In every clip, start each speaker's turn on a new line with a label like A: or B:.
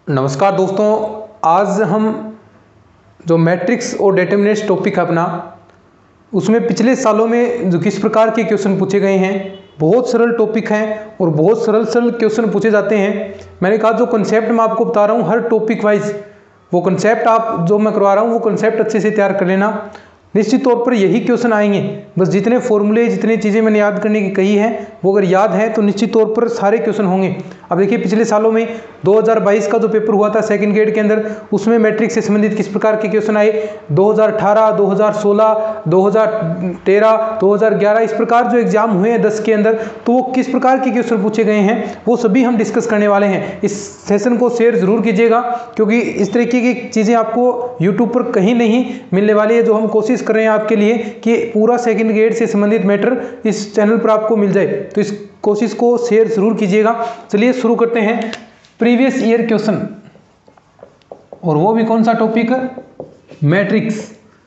A: नमस्कार दोस्तों, आज हम जो मैट्रिक्स और डिटरमिनेंट्स टॉपिक है अपना, उसमें पिछले सालों में जो किस प्रकार के क्वेश्चन पूछे गए हैं, बहुत सरल टॉपिक हैं और बहुत सरल क्वेश्चन पूछे जाते हैं। मैंने कहा जो कंसेप्ट मैं आपको बता रहा हूँ हर टॉपिक वाइज, वो कंसेप्ट आप जो मैं करवा रहा हूँ वो कंसेप्ट अच्छे से तैयार कर लेना। निश्चित तौर पर यही क्वेश्चन आएंगे, बस जितने फॉर्मूले जितनी चीज़ें मैंने याद करने की कही है वो अगर याद है तो निश्चित तौर पर सारे क्वेश्चन होंगे। अब देखिए पिछले सालों में 2022 का जो पेपर हुआ था सेकंड ग्रेड के अंदर, उसमें मैट्रिक्स से संबंधित किस प्रकार के क्वेश्चन आए, 2018, 2016, 2013, 2011 इस प्रकार जो एग्जाम हुए हैं 10 के अंदर, तो वो किस प्रकार के क्वेश्चन पूछे गए हैं वो सभी हम डिस्कस करने वाले हैं। इस सेशन को शेयर जरूर कीजिएगा, क्योंकि इस तरीके की चीज़ें आपको यूट्यूब पर कहीं नहीं मिलने वाली है। जो हम कोशिश कर रहे हैं आपके लिए कि पूरा सेकंड ग्रेड से संबंधित मैटर इस चैनल पर आपको मिल जाए, तो इस कोशिश को शेयर जरूर कीजिएगा। चलिए शुरू करते हैं प्रीवियस ईयर क्वेश्चन, और वो भी कौन सा टॉपिक, मैट्रिक्स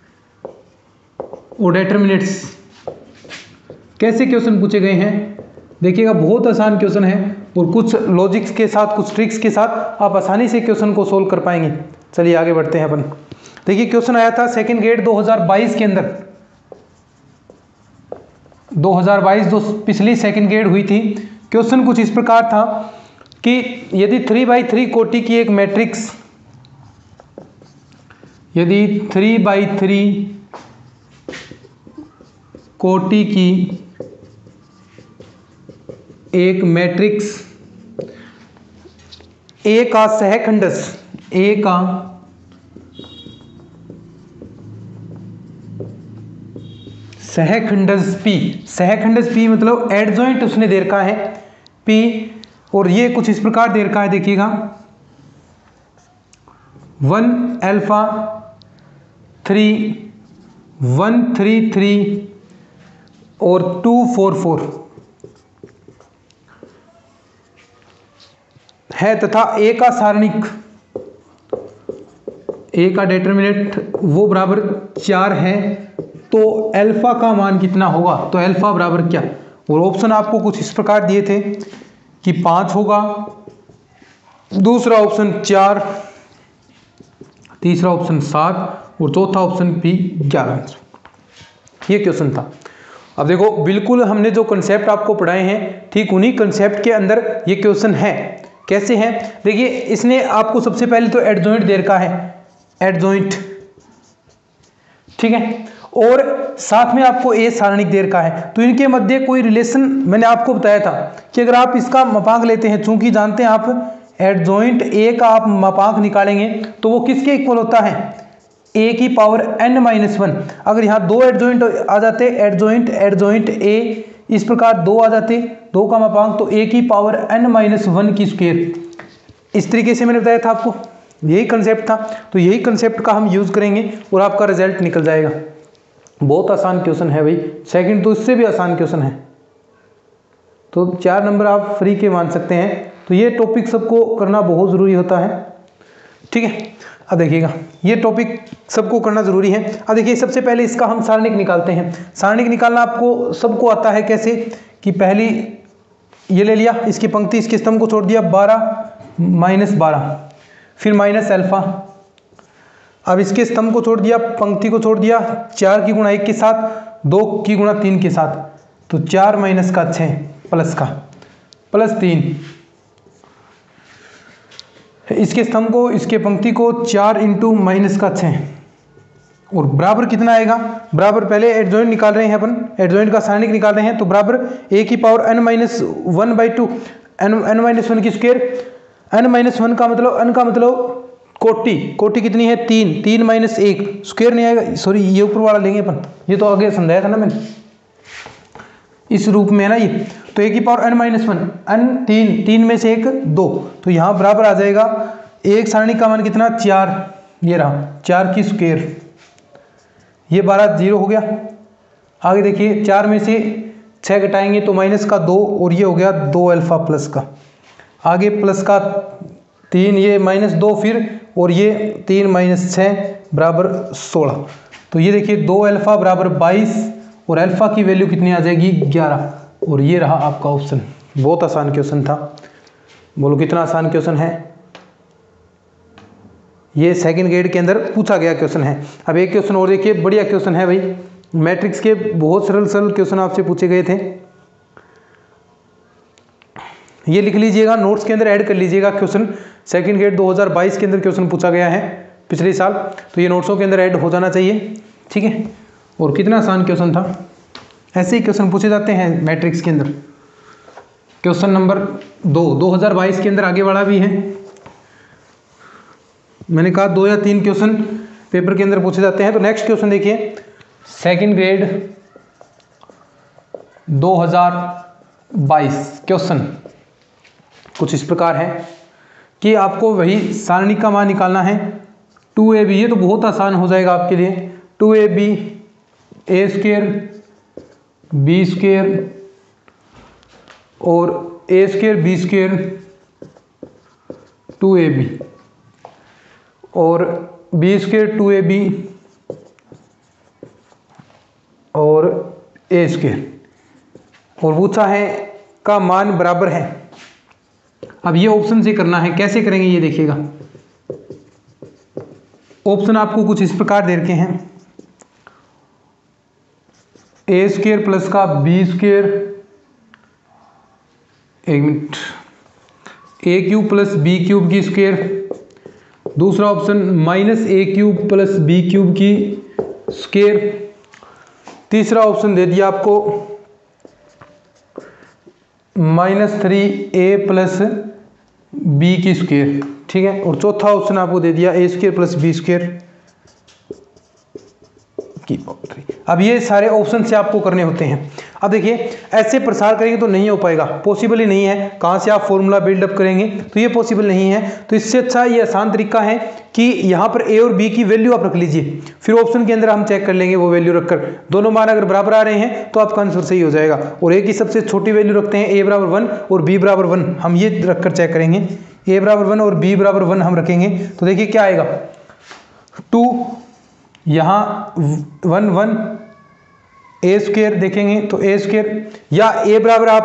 A: और डिटरमिनेंट्स। कैसे क्वेश्चन पूछे गए हैं देखिएगा, बहुत आसान क्वेश्चन है और कुछ लॉजिक्स के साथ कुछ ट्रिक्स के साथ आप आसानी से क्वेश्चन को सोल्व कर पाएंगे। चलिए आगे बढ़ते हैं अपन। देखिए क्वेश्चन आया था सेकंड ग्रेड 2022 के अंदर, 2022 जो पिछली सेकंड ग्रेड हुई थी। क्वेश्चन कुछ इस प्रकार था कि यदि 3/3 कोटि की एक मैट्रिक्स, यदि 3/3 कोटि की एक मैट्रिक्स ए का सहखंडस, ए का सहखंडस पी, सहखंडस पी मतलब एडजॉइंट उसने दे रखा है पी, और ये कुछ इस प्रकार दे रखा है देखिएगा 1 अल्फा 3 1 3 3 और 2 4 4 है, तथा ए का सारणिक, ए का डिटरमिनेंट वो बराबर 4 है, तो अल्फा का मान कितना होगा, तो अल्फा बराबर क्या। और ऑप्शन आपको कुछ इस प्रकार दिए थे कि 5 होगा, दूसरा ऑप्शन 4, तीसरा ऑप्शन 7 और चौथा ऑप्शन भी 11। ये क्वेश्चन था। अब देखो बिल्कुल हमने जो कंसेप्ट आपको पढ़ाए हैं ठीक उन्हीं कंसेप्ट के अंदर ये क्वेश्चन है। कैसे है देखिए, इसने आपको सबसे पहले तो एडजॉइंट दे रखा है, एडजॉइंट, ठीक है, और साथ में आपको ए सारणिक दे रखा है, तो इनके मध्य कोई रिलेशन मैंने आपको बताया था कि अगर आप इसका मापांक लेते हैं, चूंकि जानते हैं आप एडजॉइंट ए का आप मापांक निकालेंगे तो वो किसके इक्वल होता है, ए की पावर n-1। अगर यहाँ दो एडजॉइंट आ जाते, एडजॉइंट एडजॉइंट ए, इस प्रकार दो आ जाते, दो का मापांक तो ए की पावर n-1 की स्क्वायर। इस तरीके से मैंने बताया था आपको, यही कंसेप्ट था, तो यही कंसेप्ट का हम यूज़ करेंगे और आपका रिजल्ट निकल जाएगा। बहुत आसान क्वेश्चन है भाई, सेकंड तो इससे भी आसान क्वेश्चन है, तो 4 नंबर आप फ्री के मान सकते हैं। तो ये टॉपिक सबको करना बहुत ज़रूरी होता है, ठीक है। अब देखिएगा ये टॉपिक सबको करना ज़रूरी है। अब देखिए सबसे पहले इसका हम सारणिक निकालते हैं। सारणिक निकालना आपको सबको आता है, कैसे कि पहली ये ले लिया, इसकी पंक्ति इसके स्तंभ को छोड़ दिया 12 - 12, फिर माइनस अल्फा, अब इसके स्तंभ को छोड़ दिया, पंक्ति को छोड़ दिया 4 की गुणा 1 के साथ, 2 की गुणा 3 के साथ, तो 4 - का 6 प्लस का प्लस 3, इसके स्तंभ को इसके पंक्ति को 4 × माइनस का 6 और बराबर कितना आएगा, बराबर पहले एडजॉइंट निकाल रहे हैं अपन, एडजॉइंट का सारणिक निकाल रहे हैं, तो बराबर a की पावर n-1/2 n-1 की स्क्वायर, n-1 का मतलब, n का मतलब कोटि, कोटि कितनी है 3, 3 - 1 स्क्वायर नहीं आएगा, सॉरी ये ऊपर वाला लेंगे अपन, ये तो आगे समझाया था ना मैंने, इस रूप में है ना ये, तो a की पावर n-1, n 3 में से 1 2, तो यहाँ बराबर आ जाएगा एक सारणी का मान कितना 4, ये रहा 4 की स्क्वायर, ये 12 0 हो गया। आगे देखिए 4 में से 6 घटाएंगे तो माइनस का 2 और ये हो गया 2 अल्फा प्लस का, आगे प्लस का 3, ये -2 फिर, और ये 3 - 6 बराबर 16, तो ये देखिए 2 अल्फा बराबर 22 और अल्फा की वैल्यू कितनी आ जाएगी 11, और ये रहा आपका ऑप्शन। बहुत आसान क्वेश्चन था, बोलो कितना आसान क्वेश्चन है। ये सेकंड ग्रेड के अंदर पूछा गया क्वेश्चन है। अब एक क्वेश्चन और देखिए, बढ़िया क्वेश्चन है भाई, मैट्रिक्स के बहुत सरल सरल क्वेश्चन आपसे पूछे गए थे। ये लिख लीजिएगा, नोट्स के अंदर ऐड कर लीजिएगा। क्वेश्चन सेकंड ग्रेड 2022 के अंदर क्वेश्चन पूछा गया है पिछले साल, तो ये नोट्सों के अंदर ऐड हो जाना चाहिए, ठीक है। और कितना आसान क्वेश्चन था, ऐसे ही क्वेश्चन पूछे जाते हैं मैट्रिक्स के अंदर। क्वेश्चन नंबर 2 2022 के अंदर आगे वाला भी है, मैंने कहा 2 या 3 क्वेश्चन पेपर के अंदर पूछे जाते हैं। तो नेक्स्ट क्वेश्चन देखिए, सेकंड ग्रेड 2022 क्वेश्चन कुछ इस प्रकार है कि आपको वही सारणी का मान निकालना है। 2ab, ये तो बहुत आसान हो जाएगा आपके लिए। 2ab a square b square और a square b square 2ab और b स्क्वायर 2ab और a स्क्वायर, और पूछा है का मान बराबर है। अब ये ऑप्शन से करना है, कैसे करेंगे ये देखिएगा। ऑप्शन आपको कुछ इस प्रकार दे रखे हैं, ए स्क्वायर प्लस का बी स्क्वायर, एक minute, A cube plus B cube की स्क्वायर, दूसरा option minus A cube plus B cube की स्क्वायर, तीसरा ऑप्शन दे दिया आपको -3a प्लस बी की स्क्वायर, ठीक है। और चौथा ऑप्शन आपको दे दिया A square plus B square की पावर 3। अब ये सारे ऑप्शन से आपको करने होते हैं। अब देखिए, ऐसे प्रसार करेंगे तो नहीं हो पाएगा, पॉसिबल ही नहीं है। कहाँ से आप फॉर्मूला बिल्डअप करेंगे, तो ये पॉसिबल नहीं है। तो इससे अच्छा ये आसान तरीका है कि यहाँ पर ए और बी की वैल्यू आप रख लीजिए, फिर ऑप्शन के अंदर हम चेक कर लेंगे वो वैल्यू रखकर। दोनों मान अगर बराबर आ रहे हैं तो आपका आंसर सही हो जाएगा। और ए की सबसे छोटी वैल्यू रखते हैं, ए बराबर 1 और बी बराबर 1, हम ये रखकर चेक करेंगे। ए बराबर 1 और बी बराबर 1 हम रखेंगे, तो देखिए क्या आएगा, 2 यहाँ 1 1, ए स्क्वायर देखेंगे तो ए स्क्वायर, या ए बराबर आप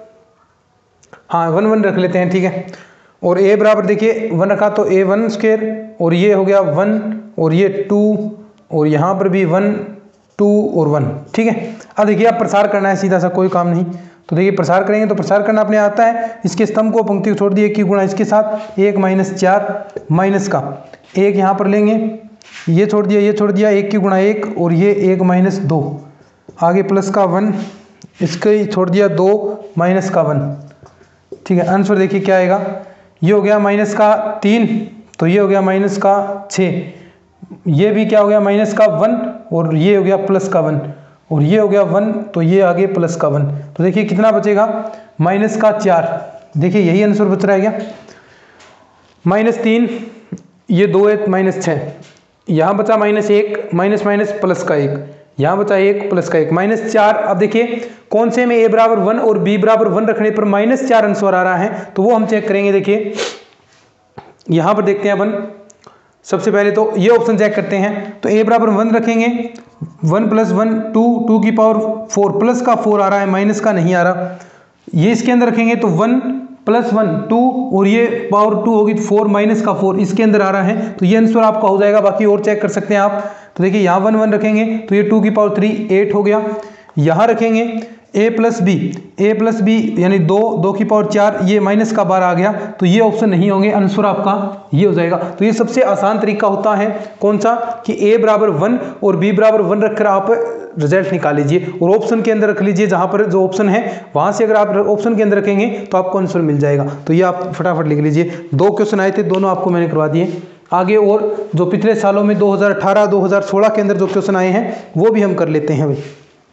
A: 1 1 रख लेते हैं, ठीक है। और ए बराबर देखिए 1 रखा तो ए 1 स्क्वायर, और ये हो गया 1 और ये 2, और यहाँ पर भी 1 2 और 1, ठीक है। अब देखिए, आप प्रसार करना है सीधा सा, कोई काम नहीं। तो देखिए प्रसार करेंगे तो प्रसार करना अपने आता है। इसके स्तंभ को पंक्ति को छोड़ दिए, की गुणा इसके साथ 1 -4 माइनस का 1 यहाँ पर लेंगे, ये छोड़ दिया, ये छोड़ दिया, 1 की गुणा 1 और ये 1 -2, आगे प्लस का 1, इसके ही छोड़ दिया 2 माइनस का 1, ठीक है। आंसर देखिए क्या आएगा, ये हो गया माइनस का 3, तो ये हो गया माइनस का 6, ये भी क्या हो गया माइनस का 1, और ये हो गया प्लस का 1, और ये हो गया 1, तो ये आगे प्लस का 1। तो देखिए कितना बचेगा, माइनस का 4, देखिए यही आंसर बच रहा है क्या, -3, ये 2 1 -6, यहाँ बचा -1 माइनस माइनस प्लस का 1, यहाँ बचा 1 प्लस का 1 -4। अब देखिए कौन से में a बराबर 1 और b बराबर 1 रखने पर -4 आंसर आ रहा है, तो वो हम चेक करेंगे। देखिए यहाँ पर देखते हैं अपन, सबसे पहले तो ये ऑप्शन चेक करते हैं। तो a बराबर 1 रखेंगे, 1 + 1 2, 2 की पावर 4, प्लस का 4 आ रहा है, माइनस का नहीं आ रहा। ये इसके अंदर रखेंगे तो 1 + 1 2, और ये पावर 2 होगी 4 माइनस का 4 इसके अंदर आ रहा है, तो ये आंसर आपका हो जाएगा। बाकी और चेक कर सकते हैं आप। तो देखिए यहाँ 1 1 रखेंगे तो ये 2 की पावर 3 8 हो गया। यहाँ रखेंगे a + b यानी 2 2 की पावर 4, ये माइनस का 12 आ गया, तो ये ऑप्शन नहीं होंगे, आंसर आपका ये हो जाएगा। तो ये सबसे आसान तरीका होता है कौन सा, कि a बराबर 1 और b बराबर 1 रखकर आप रिजल्ट निकाल लीजिए, और ऑप्शन के अंदर रख लीजिए, जहां पर जो ऑप्शन है वहां से अगर आप ऑप्शन के अंदर रखेंगे तो आपको आंसर मिल जाएगा। तो ये आप फटाफट लिख लीजिए। 2 क्वेश्चन आए थे, दोनों आपको मैंने करवा दिए। आगे और जो पिछले सालों में 2018 2016 के अंदर जो क्वेश्चन आए हैं वो भी हम कर लेते हैं भाई,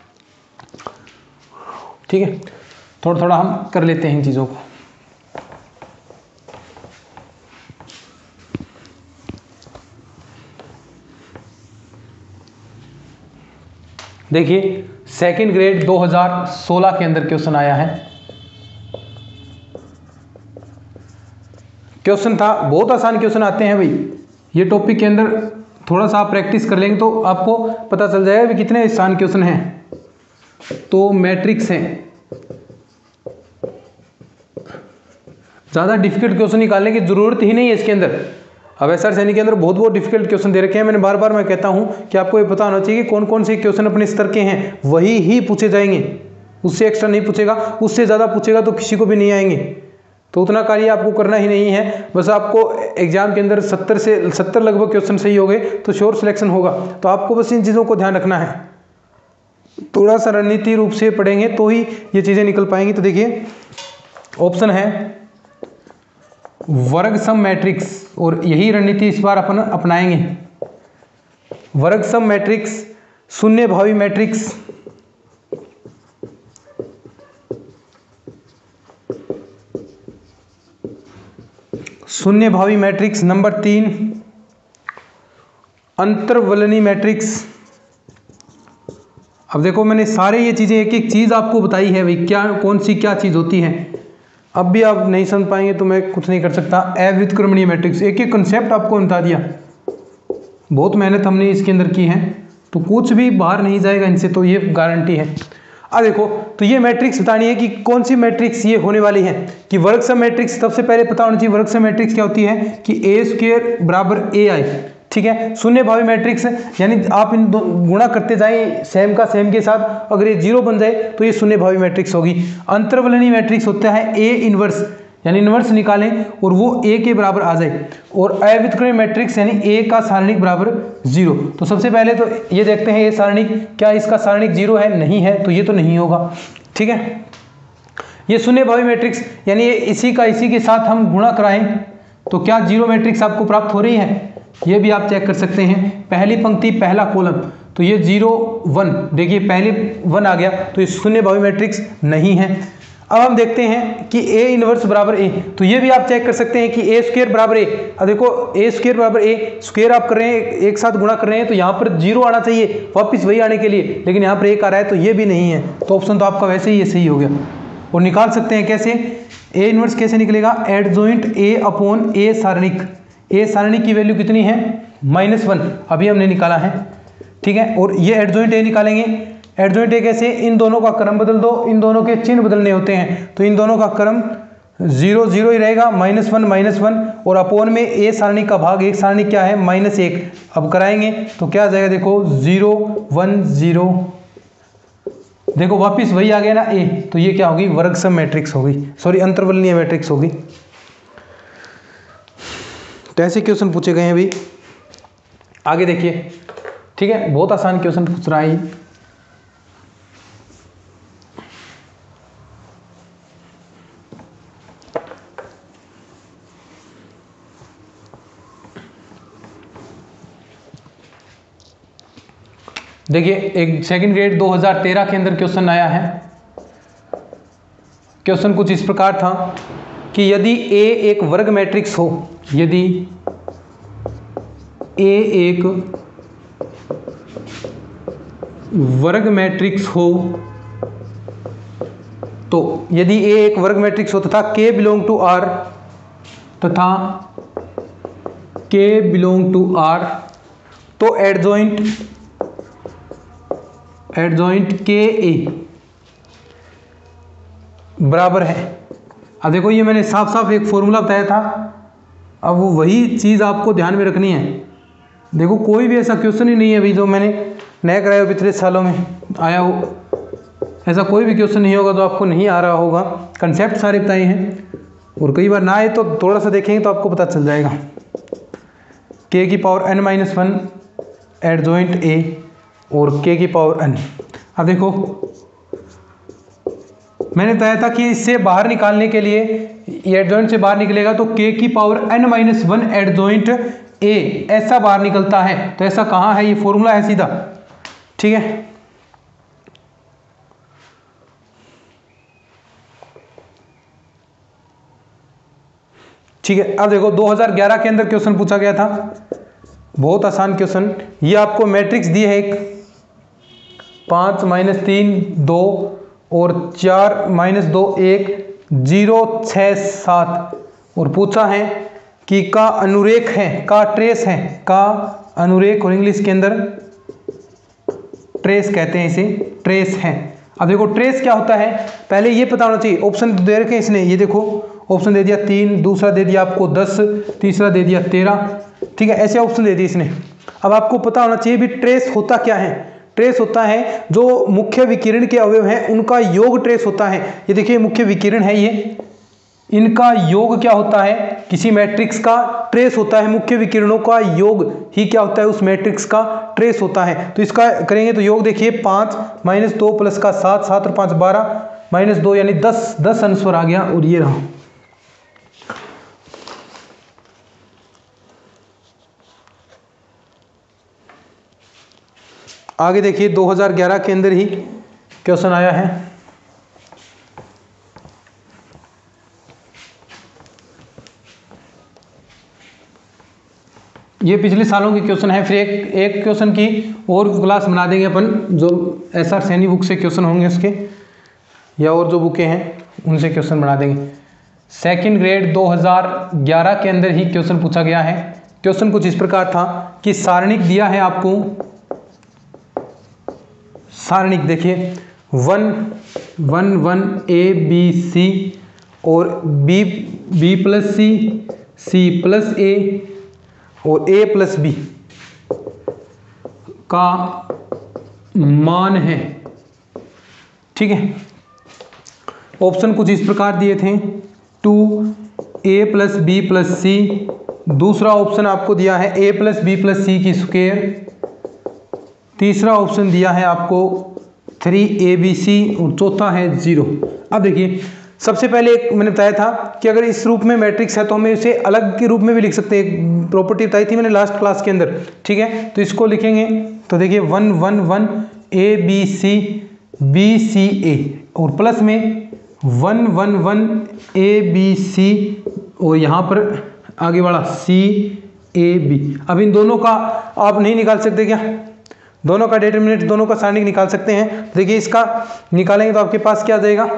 A: ठीक है। थोड़ा थोड़ा हम कर लेते हैं इन चीज़ों को। देखिए सेकंड ग्रेड 2016 के अंदर क्वेश्चन आया है। क्वेश्चन था, बहुत आसान क्वेश्चन आते हैं भाई, ये टॉपिक के अंदर थोड़ा सा आप प्रैक्टिस कर लेंगे तो आपको पता चल जाएगा कि कितने आसान क्वेश्चन हैं। तो मैट्रिक्स हैं, ज़्यादा डिफिकल्ट क्वेश्चन निकालने की जरूरत ही नहीं है इसके अंदर। अब एसआर सैनिक के अंदर बहुत बहुत डिफिकल्ट क्वेश्चन दे रखे हैं। मैंने बार बार मैं कहता हूं कि आपको ये पता होना चाहिए कि कौन कौन से क्वेश्चन अपने स्तर के हैं, वही ही पूछे जाएंगे, उससे एक्स्ट्रा नहीं पूछेगा, उससे ज़्यादा पूछेगा तो किसी को भी नहीं आएंगे। तो उतना कार्य आपको करना ही नहीं है, बस आपको एग्जाम के अंदर 70 लगभग क्वेश्चन सही हो गए तो श्योर सिलेक्शन होगा। तो आपको बस इन चीज़ों को ध्यान रखना है, थोड़ा सा रणनीति रूप से पढ़ेंगे तो ही ये चीज़ें निकल पाएंगी। तो देखिए ऑप्शन है वर्ग सम मैट्रिक्स, और यही रणनीति इस बार अपन अपनाएंगे। वर्ग सम मैट्रिक्स, शून्य भावी मैट्रिक्स, शून्य भावी मैट्रिक्स, नंबर 3 अंतर्वलनी मैट्रिक्स। अब देखो मैंने सारे ये चीज़ें एक एक चीज़ आपको बताई है भाई, क्या कौन सी क्या चीज़ होती है। अब भी आप नहीं समझ पाएंगे तो मैं कुछ नहीं कर सकता। अव्युत्क्रमणीय मैट्रिक्स, एक एक कंसेप्ट आपको बता दिया, बहुत मेहनत हमने इसके अंदर की है, तो कुछ भी बाहर नहीं जाएगा इनसे, तो ये गारंटी है। अब देखो तो ये मैट्रिक्स बतानी है कि कौन सी मैट्रिक्स ये होने वाली है, कि वर्ग सम मैट्रिक्स। सबसे पहले पता होना चाहिए वर्ग सम मैट्रिक्स क्या होती है, कि ए स्क्वायर बराबर ए आई, ठीक है। शून्य भावी मैट्रिक्स यानी आप इन दो गुणा करते जाएं सेम का सेम के साथ, अगर ये 0 बन जाए तो ये शून्य भावी मैट्रिक्स होगी। अंतर्वलनी मैट्रिक्स होता है ए इनवर्स, यानी इनवर्स निकालें और वो ए के बराबर आ जाए। और अव्युत्क्रमणीय मैट्रिक्स यानी ए का सारणिक बराबर 0। तो सबसे पहले तो ये देखते हैं ये सारणिक, क्या इसका सारणिक 0 है, नहीं है, तो ये तो नहीं होगा, ठीक है। ये शून्य भावी मैट्रिक्स यानी इसी का इसी के साथ हम गुणा कराएं तो क्या 0 मैट्रिक्स आपको प्राप्त हो रही है, ये भी आप चेक कर सकते हैं। पहली पंक्ति पहला कॉलम, तो ये 0 1, देखिए पहले 1 आ गया, तो ये शून्य भावी मैट्रिक्स नहीं है। अब हम देखते हैं कि ए इनवर्स बराबर ए, तो ये भी आप चेक कर सकते हैं कि ए स्क्वायर बराबर ए। अब देखो ए स्क्वायर बराबर ए, स्क्वायर आप कर रहे हैं एक साथ गुणा कर रहे हैं, तो यहाँ पर 0 आना चाहिए वापस वही आने के लिए, लेकिन यहाँ पर 1 आ रहा है, तो ये भी नहीं है। तो ऑप्शन तो आपका वैसे ही ये सही हो गया। और निकाल सकते हैं कैसे, ए इनवर्स कैसे निकलेगा, एडजॉइंट ए अपॉन ए सारणिक। ए सारणिक की वैल्यू कितनी है, -1, अभी हमने निकाला है, ठीक है। और ये एडजॉइंट ए निकालेंगे, एडजॉइंट ए कैसे, इन दोनों का क्रम बदल दो, इन दोनों के चिन्ह बदलने होते हैं, तो इन दोनों का क्रम 0 0 ही रहेगा, -1 और अपोन में ए सारणिक का भाग, एक सारणिक क्या है -1। अब कराएंगे तो क्या आ जाएगा, देखो 0 1 0, देखो वापिस वही आ गया ना ए, तो ये क्या होगी, वर्ग सम मैट्रिक्स होगी, सॉरी अंतर्वलनीय मैट्रिक्स होगी। तो ऐसे क्वेश्चन पूछे गए हैं अभी, आगे देखिए, ठीक है, बहुत आसान क्वेश्चन पूछ रहा है। देखिए एक सेकंड ग्रेड 2013 के अंदर क्वेश्चन आया है। क्वेश्चन कुछ इस प्रकार था कि यदि ए एक वर्ग मैट्रिक्स हो, यदि ए एक वर्ग मैट्रिक्स हो, तो यदि ए एक वर्ग मैट्रिक्स हो तथा के बिलोंग टू आर, तथा के बिलोंग टू आर, तो एडजॉइंट के ए बराबर है। अब देखो ये मैंने साफ साफ एक फॉर्मूला बताया था, अब वो वही चीज़ आपको ध्यान में रखनी है। देखो कोई भी ऐसा क्वेश्चन ही नहीं है अभी जो मैंने नया कराया हो पिछले सालों में आया हो, ऐसा कोई भी क्वेश्चन नहीं होगा जो आपको नहीं आ रहा होगा। कंसेप्ट सारे बताए हैं, और कई बार ना आए तो थोड़ा सा देखेंगे तो आपको पता चल जाएगा। के की पावर n-1 एडजॉइंट ए और के की पावर n। अब देखो मैंने बताया था कि इससे बाहर निकालने के लिए, एडजॉइंट से बाहर निकलेगा तो के की पावर n-1 एडजॉइंट ए ऐसा बाहर निकलता है। तो ऐसा कहाँ है, ये फॉर्मूला है सीधा, ठीक है। ठीक है, अब देखो 2011 के अंदर क्वेश्चन पूछा गया था, बहुत आसान क्वेश्चन। ये आपको मैट्रिक्स दी है एक 5 -3 2 और 4 -2 1 0 6 7, और पूछा है कि का अनुरेख है, का ट्रेस है, का अनुरेख, और इंग्लिश के अंदर ट्रेस कहते हैं इसे, ट्रेस है। अब देखो ट्रेस क्या होता है, पहले ये पता होना चाहिए। ऑप्शन दे रखे हैं इसने, ये देखो ऑप्शन दे दिया 3, दूसरा दे दिया आपको 10, तीसरा दे दिया 13, ठीक है, ऐसे ऑप्शन दे दिए इसने। अब आपको पता होना चाहिए भी ट्रेस होता क्या है। ट्रेस होता है जो मुख्य विकिरण के अवयव हैं उनका योग ट्रेस होता है। ये देखिए मुख्य विकिरण है, ये इनका योग क्या होता है, किसी मैट्रिक्स का ट्रेस होता है। मुख्य विकिरणों का योग ही क्या होता है, उस मैट्रिक्स का ट्रेस होता है। तो इसका करेंगे तो योग देखिए 5 - 2 प्लस का 7, 7 और 5 12 - 2 यानी 10 आंसर आ गया, और ये रहा। आगे देखिए 2011 के अंदर ही क्वेश्चन आया है। ये पिछले सालों के क्वेश्चन है, फिर एक क्वेश्चन की और क्लास बना देंगे अपन, जो SR सैनी बुक से क्वेश्चन होंगे उसके, या और जो बुकें हैं उनसे क्वेश्चन बना देंगे। सेकंड ग्रेड 2011 के अंदर ही क्वेश्चन पूछा गया है। क्वेश्चन कुछ इस प्रकार था कि सारणिक दिया है आपको, सारणिक देखिए 1 1 1 A B C और B plus C plus A और A प्लस B का मान है, ठीक है। ऑप्शन कुछ इस प्रकार दिए थे 2A plus B plus C, दूसरा ऑप्शन आपको दिया है A plus B plus C की स्क्वायर, तीसरा ऑप्शन दिया है आपको 3ABC और चौथा है 0। अब देखिए सबसे पहले एक मैंने बताया था कि अगर इस रूप में मैट्रिक्स है तो हमें इसे अलग के रूप में भी लिख सकते हैं, प्रॉपर्टी बताई थी मैंने लास्ट क्लास के अंदर, ठीक है। तो इसको लिखेंगे तो देखिए 1 1 1 ABC BCA और प्लस में 1 1 1 ABC और यहाँ पर आगे वाला CAB। अब इन दोनों का आप नहीं निकाल सकते क्या, दोनों का डिटरमिनेंट, दोनों का सारणिक निकाल सकते हैं। देखिए इसका निकालेंगे तो आपके पास क्या आ जाएगा,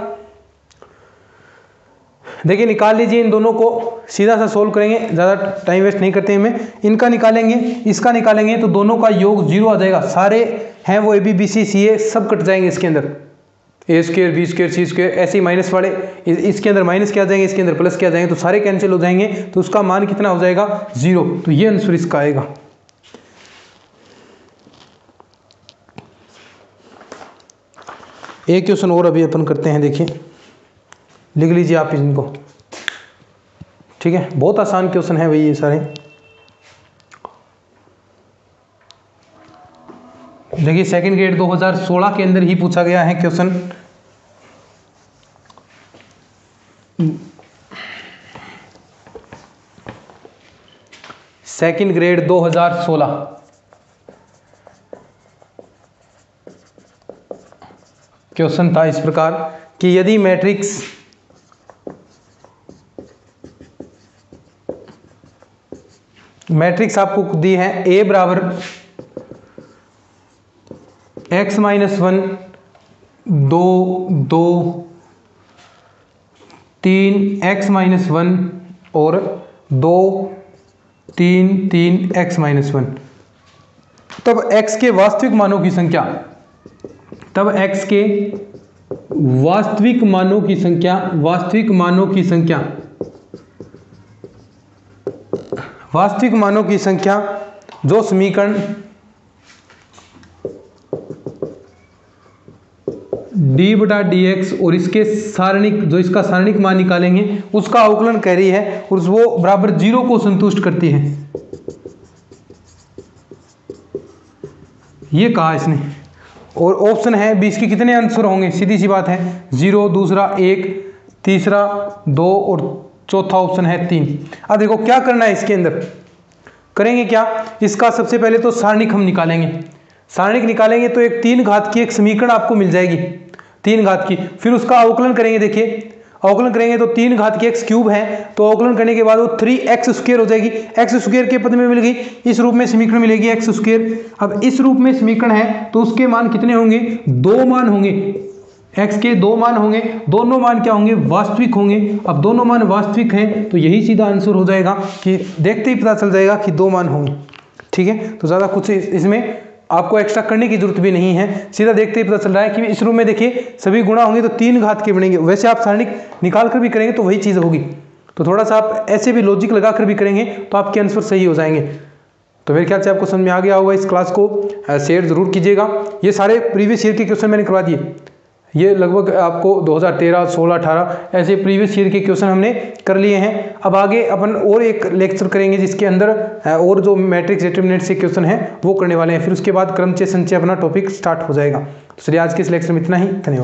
A: देखिए निकाल लीजिए, इन दोनों को सीधा सा सोल्व करेंगे, ज़्यादा टाइम वेस्ट नहीं करते हैं हमें। इनका निकालेंगे, इसका निकालेंगे तो दोनों का योग 0 आ जाएगा। सारे हैं वो AB BC CA सब कट जाएंगे इसके अंदर, A square B square C square, ऐसे ही माइनस वाले इसके अंदर माइनस क्या आ जाएंगे, इसके अंदर प्लस क्या आ जाएंगे, तो सारे कैंसिल हो जाएंगे। तो उसका मान कितना हो जाएगा 0। तो ये आंसर इसका आएगा। एक क्वेश्चन और अभी अपन करते हैं, देखिए लिख लीजिए आप इनको, ठीक है। बहुत आसान क्वेश्चन है भाई ये सारे। देखिए सेकंड ग्रेड 2016 के अंदर ही पूछा गया है क्वेश्चन। सेकंड ग्रेड 2016 क्वेश्चन था इस प्रकार कि यदि मैट्रिक्स आपको दी है A बराबर x - 1 2 2 3 x - 1 और 2 3 3 x - 1, तब x के वास्तविक मानों की संख्या, तब x के वास्तविक मानों की संख्या, वास्तविक मानों की संख्या, वास्तविक मानों की संख्या जो समीकरण d/dx और इसके सारणिक, जो इसका सारणिक मान निकालेंगे उसका अवकलन कह रही है और वो बराबर 0 को संतुष्ट करती है, ये कहा इसने। और ऑप्शन है 20 के कितने आंसर होंगे, सीधी सी बात है 0, दूसरा 1, तीसरा 2 और चौथा ऑप्शन है 3। अब देखो क्या करना है, इसके अंदर करेंगे क्या, इसका सबसे पहले तो सारणिक हम निकालेंगे। सारणिक निकालेंगे तो एक 3 घात की एक समीकरण आपको मिल जाएगी, 3 घात की। फिर उसका अवकलन करेंगे, देखिए अवकलन करेंगे तो 3 घात की x क्यूब है, तो अवकलन करने के बाद वो 3x स्क्वायर हो जाएगी। x स्क्वायर के पद में मिल गई, इस रूप में समीकरण मिलेगी x स्क्वायर। अब इस रूप में समीकरण है तो उसके मान कितने होंगे, 2 मान होंगे, x के 2 मान होंगे, दोनों मान क्या होंगे, वास्तविक होंगे। अब दोनों मान वास्तविक हैं तो यही सीधा आंसर हो जाएगा कि देखते ही पता चल जाएगा कि 2 मान होंगे, ठीक है। तो ज़्यादा कुछ इसमें आपको एक्स्ट्रा करने की जरूरत भी नहीं है, सीधा देखते ही पता चल रहा है कि इस रूप में देखिए सभी गुणा होंगे तो 3 घात के बनेंगे। वैसे आप सारणिक निकाल कर भी करेंगे तो वही चीज़ होगी, तो थोड़ा सा आप ऐसे भी लॉजिक लगा कर भी करेंगे तो आपके आंसर सही हो जाएंगे। तो मेरे ख्याल से आपको समझ में आ गया होगा। इस क्लास को शेयर जरूर कीजिएगा। ये सारे प्रीवियस ईयर के क्वेश्चन मैंने करवा दिए, ये लगभग आपको 2013, 16, 18 ऐसे प्रीवियस ईयर के क्वेश्चन हमने कर लिए हैं। अब आगे अपन और एक लेक्चर करेंगे जिसके अंदर और जो मैट्रिक्स डिटरमिनेंट से क्वेश्चन हैं वो करने वाले हैं, फिर उसके बाद क्रमचय संचय अपना टॉपिक स्टार्ट हो जाएगा। तो चलिए आज के इस लेक्चर में इतना ही, धन्यवाद।